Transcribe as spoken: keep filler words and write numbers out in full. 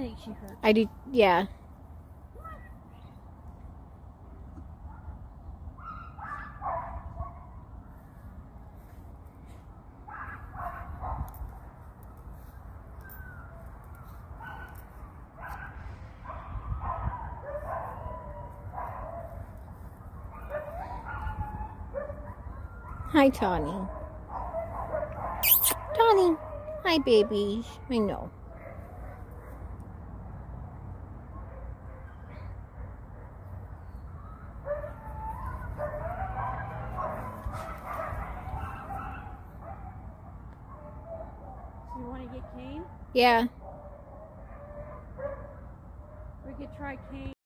think she hurt. I do, yeah. Hi, Tawny. Tawny. Hi, babies. I know. So you want to get Kane? Yeah. We could try Kane.